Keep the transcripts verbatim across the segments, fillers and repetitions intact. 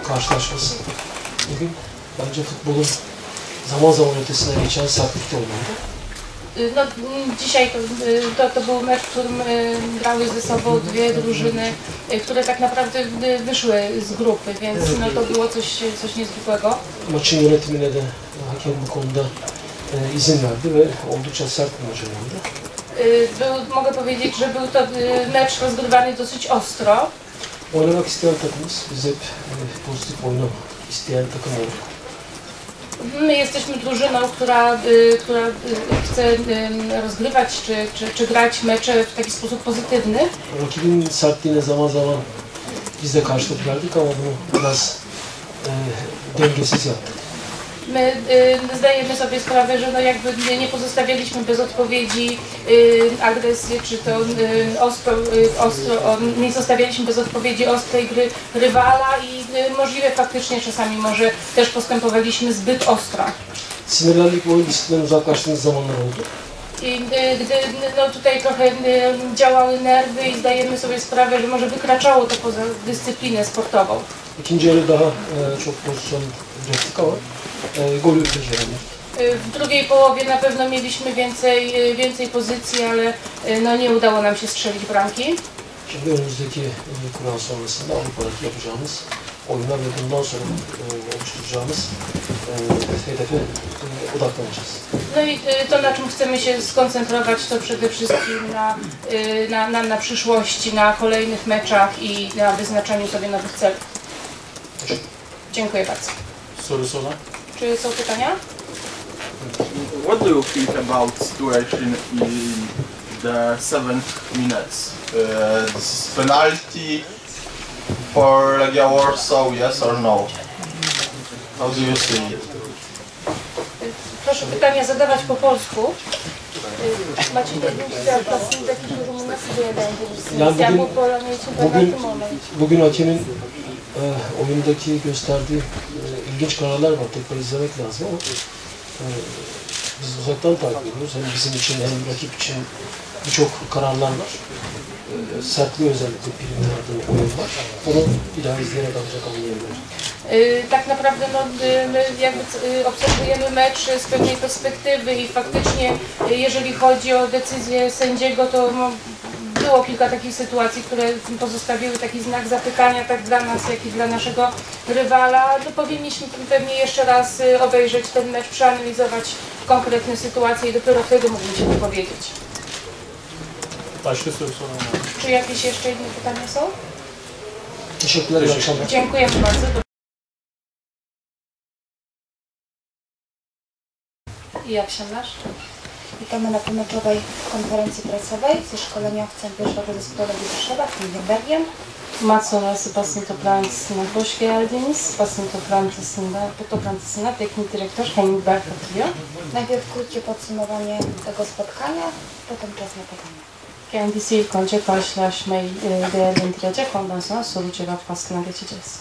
karşılaşması. Bugün bence futbolun zaman zaman ötesine geçen sertlikte oynandı. No, dzisiaj to, to, to był mecz, w którym grały ze sobą dwie drużyny, które tak naprawdę wyszły z grupy, więc no, to było coś, coś niezwykłego. Maçın yönetimine de hakem bu konuda e, izin verdi ve oldukça sert bir maç oynandı. Był, mogę powiedzieć, że był to mecz rozgrywany dosyć ostro. Oynamak isteyen takımız, biz hep e, pozitif oyunu isteyen takım olduk. My jesteśmy drużyną, która, która chce rozgrywać czy, czy, czy grać mecze w taki sposób pozytywny. Rakibin sertliğine zaman zaman biz de karşılık verdik ama bunu biraz e, dengesiz yaptık. My y, zdajemy sobie sprawę, że no jakby nie pozostawialiśmy bez odpowiedzi y, agresję, czy to y, ostro, y, ostro o, nie zostawialiśmy bez odpowiedzi ostrej gry rywala i y, możliwe faktycznie czasami może też postępowaliśmy zbyt ostro. Sinirlendik, oyun disiplinden uzaklaştığımız zamanlar oldu. I y, gdy no tutaj trochę y, działały nerwy i zdajemy sobie sprawę, że może wykraczało to poza dyscyplinę sportową. İkinci yarı daha e, çok pozisyon ürettik ama e, gol üreteceğiz. W drugiej połowie na pewno mieliśmy więcej, więcej pozycji, ale no, nie udało nam się strzelić bramki. Şimdi önümüzdeki e, kural sonrasında Avrupa'daki yapacağımız oyuna ve bundan sonra e, oluşturacağımız e, hedefe e, odaklanacağız. No i to, na czym chcemy się skoncentrować, to przede wszystkim na, na, na, na przyszłości, na kolejnych meczach i na wyznaczaniu sobie nowych celów. Dziękuję bardzo. Sorusu olan? Czy są pytania? What do you think about situation in the seventh minutes? Uh, this penalty for Legia Warsaw, yes or no? How do you see it? Proszę pytania zadawać po polsku. Macie bugün, bugün hakemin e, oyundaki gösterdiği e, ilginç kararlar var. Tekrar izlemek lazım ama e, biz uzaktan takip ediyoruz. Hem bizim için hem rakip için birçok kararlar var. E, sertliği özellikle primlerde oyun var. Onu bir daha izleyerek ancak anlayabiliriz. Tak naprawdę no, my jakby obserwujemy mecz z pewnej perspektywy i faktycznie jeżeli chodzi o decyzję sędziego, to no, było kilka takich sytuacji, które pozostawiły taki znak zapytania tak dla nas, jak i dla naszego rywala. No, powinniśmy pewnie jeszcze raz obejrzeć ten mecz, przeanalizować konkretne sytuacje i dopiero wtedy mógłbym się wypowiedzieć. Czy jakieś jeszcze inne pytania są? Dziękuję bardzo. I jak się masz? Witamy na pomeczowej konferencji prasowej ze szkoleniowcem pierwszego zespołu Legii Warszawa, Fingerbergiem. Matsonas basıntoplantısına hoş geldiniz. Basıntoplantısında, toplantısına teknik direktör Hengberg katılıyor. Najpierw krótkie podsumowanie tego spotkania, potem czas na pytania. Kendisi ilk önce karşılaşmayı değerlendirecek, ondan sonra soru cevap faslına geçeceğiz.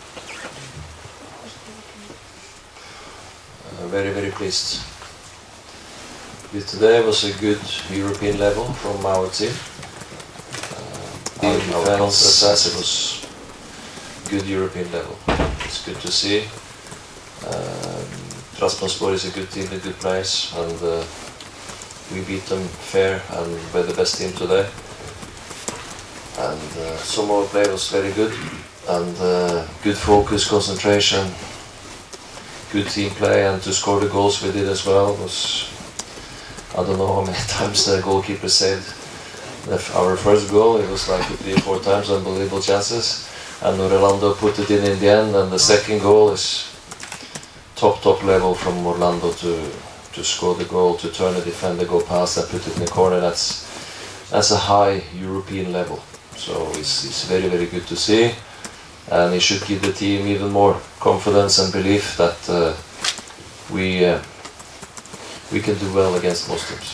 Uh, very, very pleased with today. It was a good European level from our team. Uh, our defense, as it was good European level. It's good to see. Um, Trabzonspor is a good team with good players, and uh, we beat them fair and we're the best team today. And uh, some of our play was very good, and uh, good focus, concentration, good team play, and to score the goals we did as well was, I don't know how many times the goalkeeper saved our first goal. It was like three or four times, unbelievable chances, and Orlando put it in in the end, and the second goal is top top level from Orlando to to score the goal, to turn the defender, go past and put it in the corner. That's that's a high European level, so it's, it's very very good to see, and it should give the team even more confidence and belief that uh, we uh, we can do well against most teams.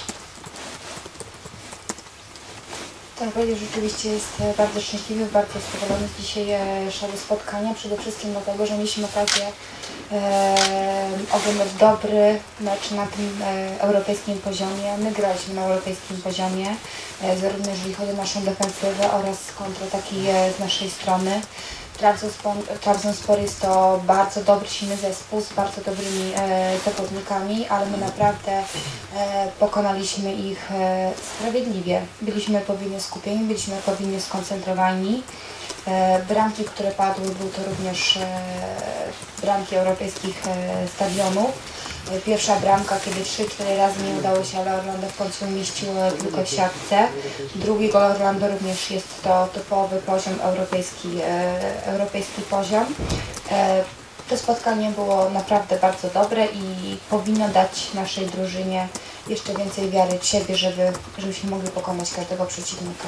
Ten powiedział, że rzeczywiście jest bardzo szczęśliwy, bardzo zadowolony z dzisiejszego spotkania. Przede wszystkim dlatego, że mieliśmy okazję e, oglądać dobry mecz na tym e, europejskim poziomie. My graliśmy na europejskim poziomie, e, zarówno jeżeli chodzi o naszą defensywę oraz kontrataki e, z naszej strony. Trabzonspor, Trabzonspor jest to bardzo dobry, silny zespół z bardzo dobrymi e, zawodnikami, ale my naprawdę e, pokonaliśmy ich e, sprawiedliwie. Byliśmy podwójnie skupieni, byliśmy podwójnie skoncentrowani. E, bramki, które padły, były to również e, bramki europejskich e, stadionów. Pierwsza bramka, kiedy trzy cztery razy nie udało się, ale Orlando w końcu umieściło tylko w siatce. Drugi gol Orlando również jest to topowy poziom, europejski, e, europejski poziom. E, to spotkanie było naprawdę bardzo dobre i powinno dać naszej drużynie jeszcze więcej wiary w siebie, żeby, żebyśmy mogli pokonać każdego przeciwnika.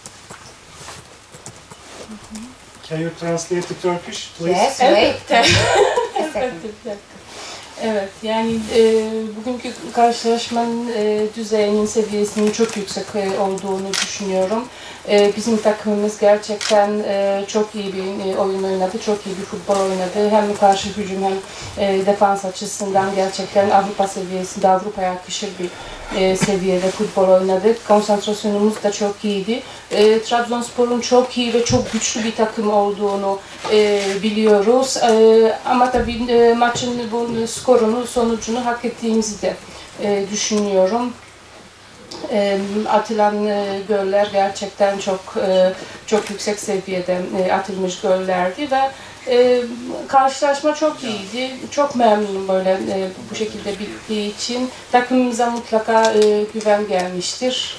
Can you translate to Turkish, please? Yes, wait. Elbette. A second. Elbette, bir dakika. Evet, yani e, bugünkü karşılaşmanın e, düzeyinin seviyesinin çok yüksek e, olduğunu düşünüyorum. E, bizim takımımız gerçekten e, çok iyi bir e, oyun oynadı, çok iyi bir futbol oynadı. Hem karşı hücum hem e, defans açısından gerçekten Avrupa seviyesinde, Avrupa'ya yakışır bir e, seviyede futbol oynadık. Konsantrasyonumuz da çok iyiydi. E, Trabzonspor'un çok iyi ve çok güçlü bir takım olduğunu e, biliyoruz. E, ama tabii e, maçın bu skorunu, sonucunu hak ettiğimizi de e, düşünüyorum. E, atılan e, goller gerçekten çok e, çok yüksek seviyede e, atılmış gollerdi ve e, karşılaşma çok iyiydi. Çok memnunum böyle e, bu şekilde bittiği için. Takımımıza mutlaka e, güven gelmiştir.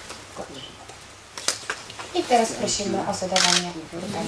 I teraz prosimy o zadawanie pytań.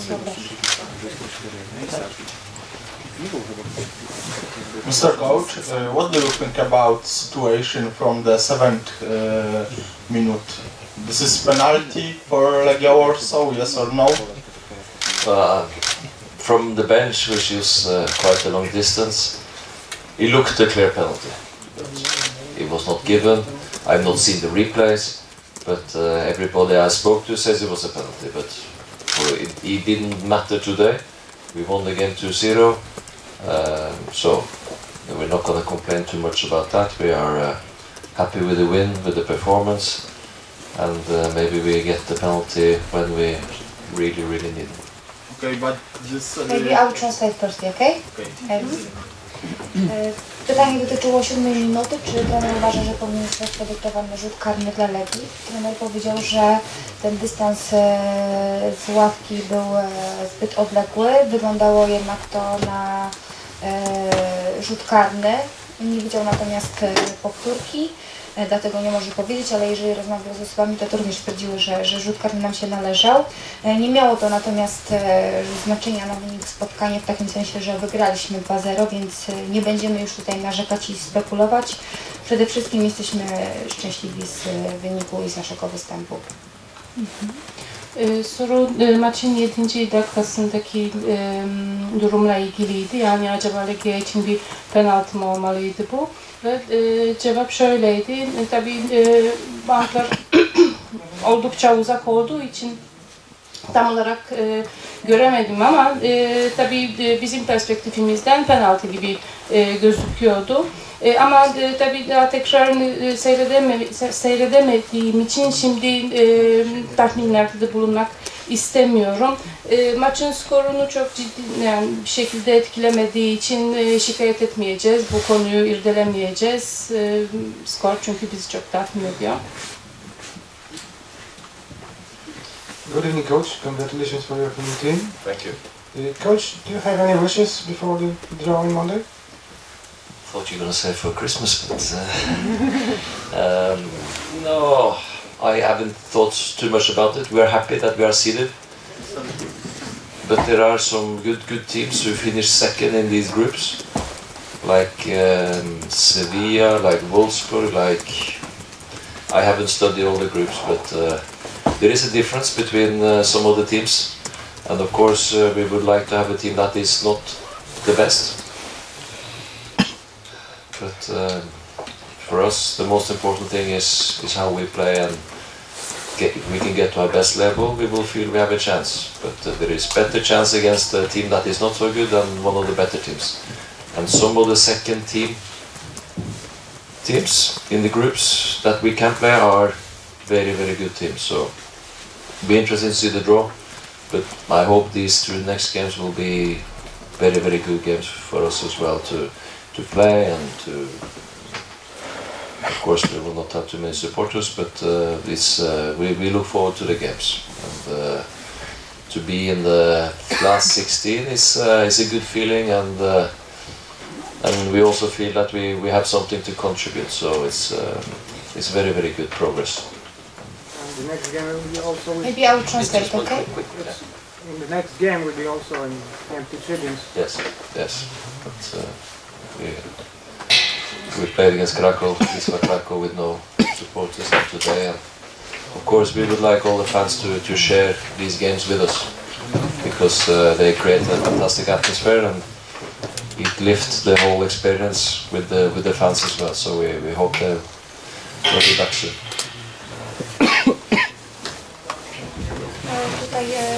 Mister Coach, uh, what do you think about situation from the seventh uh, minute? This is penalty for Legia Warsaw, yes or no? Uh, from the bench, which is uh, quite a long distance, it looked a clear penalty. It was not given. I've not seen the replays, but uh, everybody I spoke to says it was a penalty. But for it, it didn't matter today. We won the game two zero, um, so we're not going to complain too much about that. We are uh, happy with the win, with the performance, and uh, maybe we get the penalty when we really, really need it. Okay, but this... Uh, Maybe I will translate first, okay? okay. E, Pytanie dotyczyło siódmej minuty. Czy trener uważa, że powinien zostać podyktowany rzut karny dla Legii? Trener powiedział, że ten dystans e, z ławki był e, zbyt odległy. Wyglądało jednak to na e, rzut karny. Nie widział natomiast e, powtórki, e, dlatego nie może powiedzieć, ale jeżeli rozmawiał z osobami, to, to również stwierdziły, że, że rzut karny nam się należał. E, nie miało to natomiast e, znaczenia na wynik spotkania w takim sensie, że wygraliśmy dwa zero, więc e, nie będziemy już tutaj narzekać i spekulować. Przede wszystkim jesteśmy szczęśliwi z e, wyniku i z naszego występu. Ee, soru e, maçın yedinci dakikasındaki e, durumla ilgiliydi. Yani acaba Legia için bir penaltı mı olmalıydı bu? Ve e, cevap şöyleydi. E, tabii e, banklar oldukça uzak olduğu için tam olarak e, göremedim ama e, tabii e, bizim perspektifimizden penaltı gibi e, gözüküyordu. E, ama e, tabii daha tekrarını e, seyredeme, se- seyredemediğim için şimdi e, tahminlerde bulunmak istemiyorum. E, maçın skorunu çok ciddi yani bir şekilde etkilemediği için e, şikayet etmeyeceğiz. Bu konuyu irdelemeyeceğiz. E, skor çünkü bizi çok tatmin ediyor. Good evening, Coach. Congratulations for your new team. Thank you. Uh, Coach, do you have any wishes before the draw on Monday? Thought you were going to say for Christmas, but uh, um, no, I haven't thought too much about it. We are happy that we are seeded, but there are some good good teams who finished second in these groups, like um, Sevilla, like Wolfsburg, like I haven't studied all the groups, but uh, there is a difference between uh, some of the teams, and of course uh, we would like to have a team that is not the best. But uh, for us, the most important thing is is how we play, and get, if we can get to our best level, we will feel we have a chance. But uh, there is better chance against a team that is not so good than one of the better teams. And some of the second team teams in the groups that we can play are very very good teams. So be interested to see the draw. but I hope these two next games will be very, very good games for us as well to to play and to. Of course, we will not have too many supporters, but uh, this uh, we we look forward to the games. And, uh, to be in the last sixteen is uh, is a good feeling, and uh, and we also feel that we we have something to contribute. So it's uh, it's very, very good progress. The next game will be also with, Maybe I will translate, okay? the next game will be also in empty tribunes. Yes, yes. But, uh, we we played against Krakow, Wisła Krakow, with no supporters today, and of course we would like all the fans to to share these games with us, because uh, they create a fantastic atmosphere and it lifts the whole experience with the with the fans as well. So we we hope they'll be back soon. Tutaj e,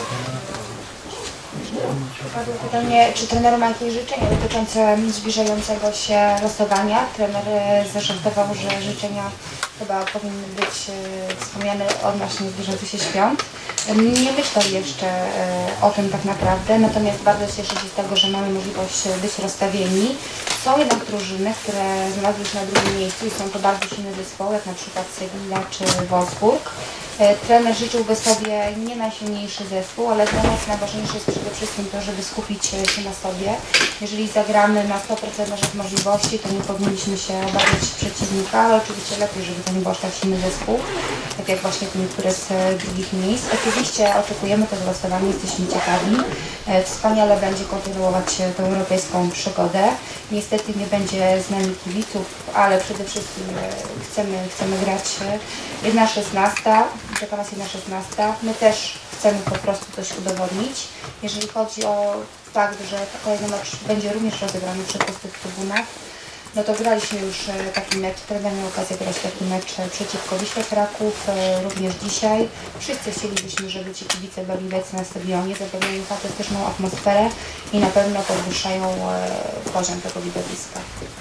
padło pytanie, czy trener ma jakieś życzenia dotyczące zbliżającego się losowania. Trener e, zaszeptował, że życzenia chyba powinny być e, wspomniane odnośnie zbliżających się świąt. Nie myślę jeszcze e, o tym tak naprawdę, natomiast bardzo cieszę się z tego, że mamy możliwość być rozstawieni. Są jednak drużyny, które znalazły się na drugim miejscu i są to bardzo silne zespoły, jak na przykład Sevilla czy Wolfsburg. Trener życzyłby sobie nie najsilniejszy zespół, ale dla nas najważniejsze jest przede wszystkim to, żeby skupić się na sobie. Jeżeli zagramy na sto procent naszych możliwości, to nie powinniśmy się obawiać przeciwnika, ale oczywiście lepiej, żeby to nie był aż tak silny zespół, tak jak właśnie niektóre z drugich miejsc. Oczywiście oczekujemy tego losowania, jesteśmy ciekawi. Wspaniale będzie kontynuować tę europejską przygodę. Niestety nie będzie z nami kibiców, ale przede wszystkim chcemy, chcemy grać jedna szesnasta. Czeka nas jedna szesnasta. My też chcemy po prostu coś udowodnić. Jeżeli chodzi o fakt, że kolejny mecz będzie również rozegrany przy pustych trybunach, no to graliśmy już taki mecz, trener miał okazję grać taki mecz przeciwko Wiśle Kraków, również dzisiaj. Wszyscy chcielibyśmy, żeby ci kibice byli obecni na stadionie, zapewniają fantastyczną atmosferę i na pewno podwyższają poziom tego widowiska.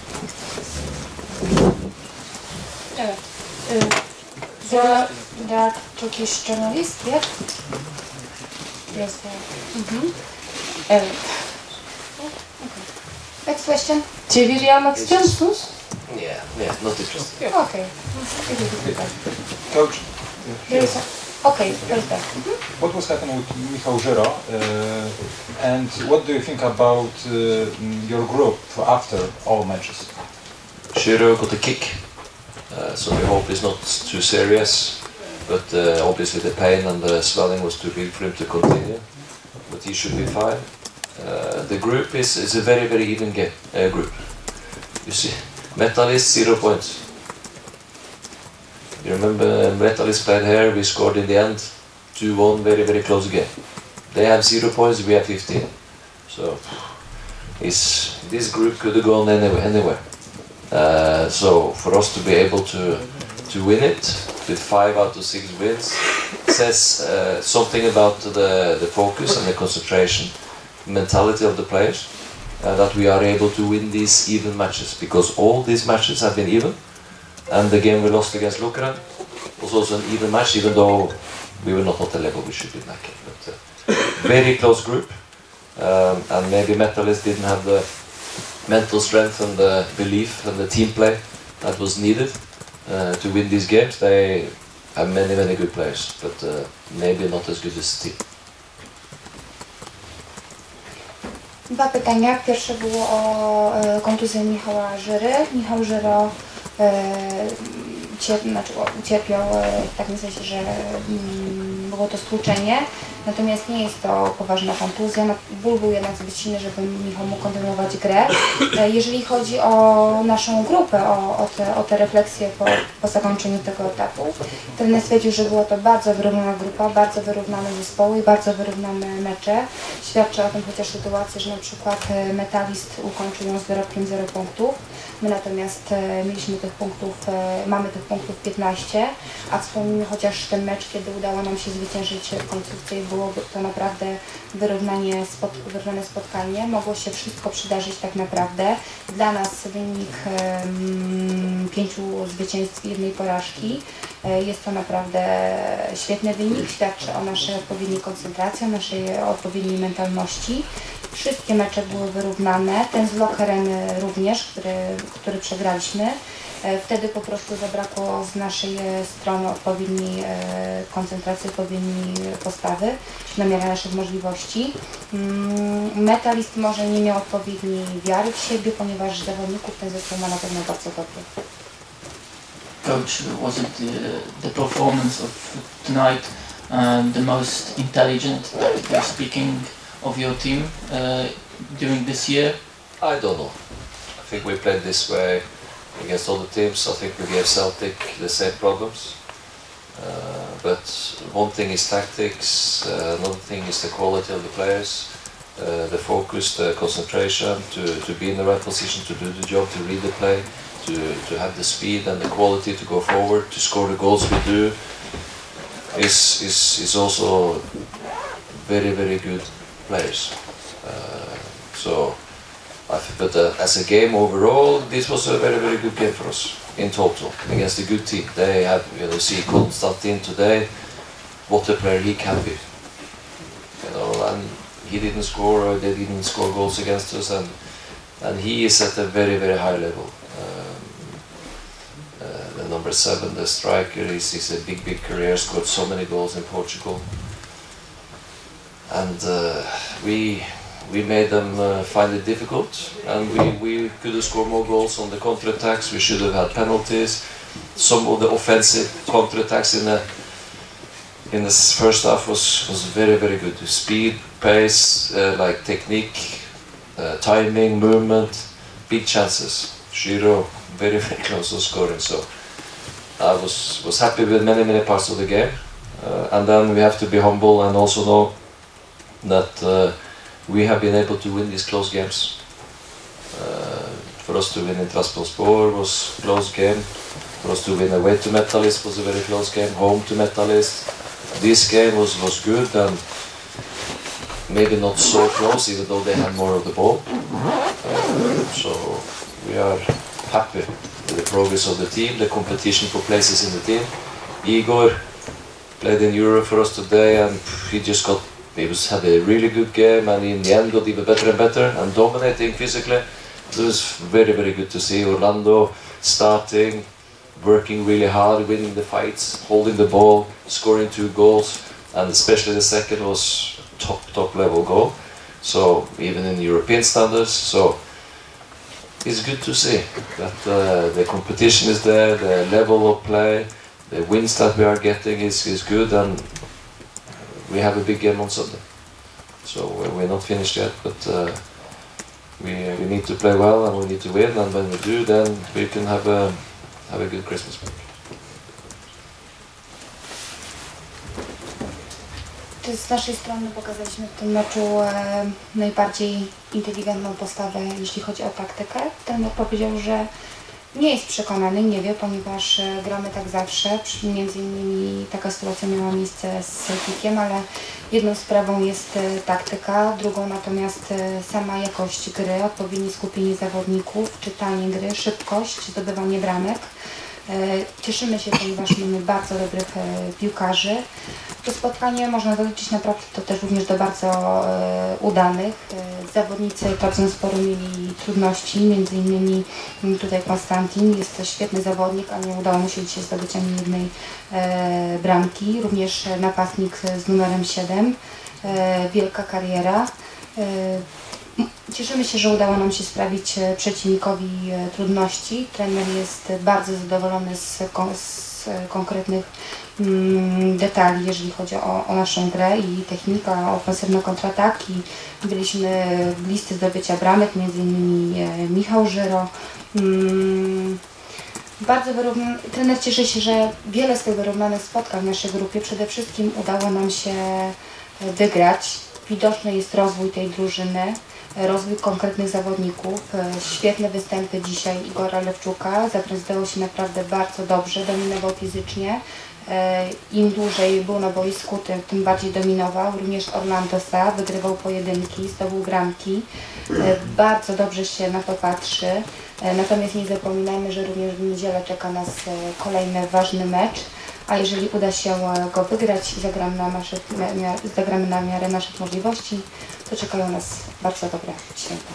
The, the Turkish journalist, yeah? Yes, mm-hmm. Evet. Next question. Çeviri almak istiyor musunuz? Yeah, yeah, not interested. Okay. Coach, There is a, okay, there's that. what was happening with Michał Żyro, uh, and what do you think about uh, your group after all matches? Shiro got a kick, uh, so we hope it's not too serious, but uh, obviously the pain and the swelling was too big for him to continue, but he should be fine. Uh, the group is, is a very, very even game, uh, group. You see, Metalist, zero points. You remember Metalist played here, we scored in the end, two one, very, very close game. They have zero points, we have fifteen. So, it's, this group could have gone anywhere. anywhere. Uh, so, for us to be able to, to win it, with five out of six wins, says uh, something about the, the focus and the concentration, mentality of the players, uh, that we are able to win these even matches, because all these matches have been even, and the game we lost against Lokeren was also an even match, even though we were not at the level we should be in that game. But uh, very close group, um, and maybe Metalist didn't have the mental strength and the belief and the team play that was needed uh, to win these games. They have many, many good players, but uh, maybe not as good as the team. Dwa pytania. Pierwsze było o e, kontuzję Michała Żyry. Michał Żyro e, cier, znaczy, ucierpiał e, w takim sensie, że mm, było to stłuczenie, natomiast nie jest to poważna kontuzja. Ból był jednak zbyt silny, żeby Michał mógł kontynuować grę. E, jeżeli chodzi o naszą grupę, o, o, te, o te refleksje po, po zakończeniu tego etapu, trener stwierdził, że była to bardzo wyrównana grupa, bardzo wyrównane zespoły i bardzo wyrównane mecze. Świadczy o tym chociaż sytuacja, że na przykład Metalist ukończył ją z dorobkiem zero punktów. My natomiast e, mieliśmy tych punktów, e, mamy tych punktów piętnaście, a wspomnijmy chociaż ten mecz, kiedy udało nam się zwyciężyć w końcówce i byłoby to naprawdę wyrównanie spot, wyrównane spotkanie. Mogło się wszystko przydarzyć tak naprawdę. Dla nas wynik e, pięciu zwycięstw i jednej porażki. Jest to naprawdę świetny wynik, świadczy o naszej odpowiedniej koncentracji, o naszej odpowiedniej mentalności. Wszystkie mecze były wyrównane, ten z Lokeren również, który, który przegraliśmy. Wtedy po prostu zabrakło z naszej strony odpowiedniej koncentracji, odpowiedniej postawy na miarę naszych możliwości. Metalist może nie miał odpowiedniej wiary w siebie, ponieważ zawodników ten zespół ma na pewno bardzo dobry. Coach, was it the, the performance of tonight uh, the most intelligent, tactically speaking, of your team uh, during this year? I don't know. I think we played this way against all the teams. I think we gave Celtic the same problems. Uh, but one thing is tactics, uh, another thing is the quality of the players, uh, the focus, the concentration, to, to be in the right position, to do the job, to read the play, to, to have the speed and the quality to go forward, to score the goals we do, is, is, is also very, very good players. Uh, so, I th but uh, as a game overall, this was a very, very good game for us in total against a good team. They have, you know, see Konstantin today, what a player he can be. You know, and he didn't score, or they didn't score goals against us, and and he is at a very, very high level. Um, uh, the number seven, the striker, he's, he's a big, big career, scored so many goals in Portugal, and uh, we. We made them uh, find it difficult, and we, we could have scored more goals on the counter-attacks. We should have had penalties. Some of the offensive counter-attacks in the in the first half was, was very, very good. Speed, pace, uh, like technique, uh, timing, movement, big chances. Shiro very, very close to scoring. So I was was happy with many, many parts of the game. Uh, and then we have to be humble and also know that uh, we have been able to win these close games. Uh, for us to win in Trabzonspor was a close game. For us to win away to Metalist was a very close game. Home to Metalist. This game was, was good and maybe not so close, even though they had more of the ball. Uh, so we are happy with the progress of the team, the competition for places in the team. Igor played in Europe for us today, and he just got He was, had a really good game, and in the end got even better and better and dominating physically. It was very, very good to see Orlando starting, working really hard, winning the fights, holding the ball, scoring two goals, and especially the second was top, top level goal. So even in European standards, so it's good to see that uh, the competition is there, the level of play, the wins that we are getting is, is good, and we have a big game on Sunday, so we're not finished yet, but uh, we, we need to play well and we need to win, and when we do, then we can have a, have a good Christmas break. Z naszej strony pokazaliśmy w tym meczu e, najbardziej inteligentną postawę, jeśli chodzi o taktykę. Trener powiedział, że nie jest przekonany, nie wie, ponieważ e, gramy tak zawsze. Między innymi taka sytuacja miała miejsce z Celticiem, ale jedną sprawą jest e, taktyka, drugą natomiast e, sama jakość gry, odpowiednie skupienie zawodników, czytanie gry, szybkość, zdobywanie bramek. E, cieszymy się, ponieważ mamy bardzo dobrych e, piłkarzy. To spotkanie można doliczyć naprawdę to też również do bardzo e, udanych. E, zawodnicy Trabzonsporu mieli trudności, między innymi tutaj Konstantin, jest to świetny zawodnik, a nie udało mu się dzisiaj zdobyć ani jednej e, bramki. Również napastnik z numerem siedem, e, wielka kariera. E, Cieszymy się, że udało nam się sprawić przeciwnikowi trudności. Trener jest bardzo zadowolony z, z konkretnych mm, detali, jeżeli chodzi o, o naszą grę i technika, ofensywne kontrataki. Byliśmy bliscy zdobycia bramek, między innymi Michał Żyro. Mm, bardzo wyrównany. Trener cieszy się, że wiele z tych wyrównanych spotkań w naszej grupie przede wszystkim udało nam się wygrać. Widoczny jest rozwój tej drużyny, rozwój konkretnych zawodników. Świetne występy dzisiaj Igora Lewczuka, zaprezentował się naprawdę bardzo dobrze, dominował fizycznie. Im dłużej był na boisku, tym, tym bardziej dominował. Również Orlando Sa wygrywał pojedynki, zdobył bramki. Bardzo dobrze się na to patrzy. E, Natomiast nie zapominajmy, że również w niedzielę czeka nas e, kolejny ważny mecz, a jeżeli uda się e, go wygrać i zagramy na, naszych, mia- zagramy na miarę naszych możliwości, to czekają nas bardzo dobre święta.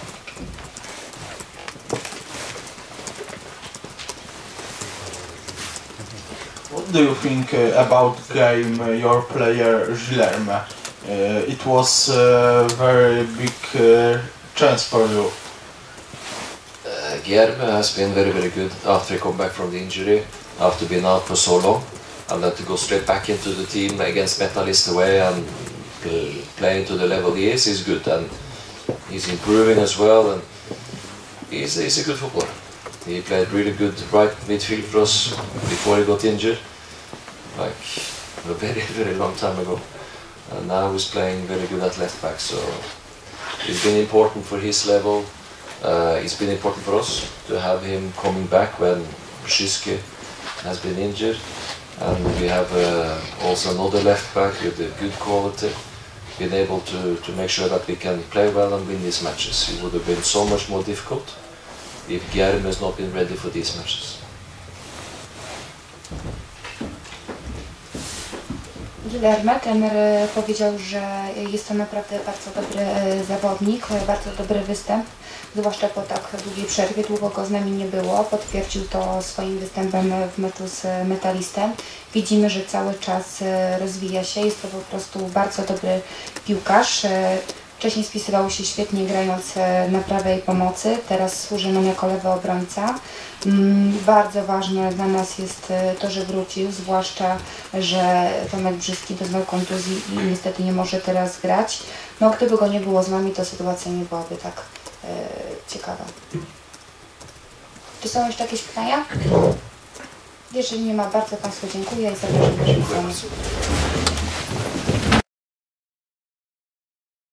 What do you think uh, about game uh, your player Guilherme? Uh, it was a very big uh, chance for you. Uh, Guilherme has been very, very good after he come back from the injury, after being out for so long, and then to go straight back into the team against Metalist away and uh, playing to the level he is, is good, and he's improving as well, and he's, he's a good footballer. He played really good right midfield for us before he got injured, like a very, very long time ago, and now he's playing very good at left back, so it's been important for his level. Uh, it's been important for us to have him coming back when Brzezinski has been injured, and we have uh, also another left back with a good quality, been able to, to make sure that we can play well and win these matches. It would have been so much more difficult if Guilherme has not been ready for these matches. Guilherme, trener e, powiedział, że jest to naprawdę bardzo dobry e, zawodnik, e, bardzo dobry występ, zwłaszcza po tak długiej przerwie, długo go z nami nie było. Potwierdził to swoim występem w meczu z Metalistem. Widzimy, że cały czas e, rozwija się, jest to po prostu bardzo dobry piłkarz. E, Wcześniej spisywał się świetnie grając e, na prawej pomocy, teraz służy nam jako lewy obrońca. Mm, Bardzo ważne dla nas jest e, to, że wrócił, zwłaszcza, że Tomek Brzyski doznał kontuzji i niestety nie może teraz grać. No, gdyby go nie było z nami, to sytuacja nie byłaby tak e, ciekawa. Czy są jeszcze jakieś pytania? Jeżeli nie ma, bardzo Państwu dziękuję i zapraszam do głosu.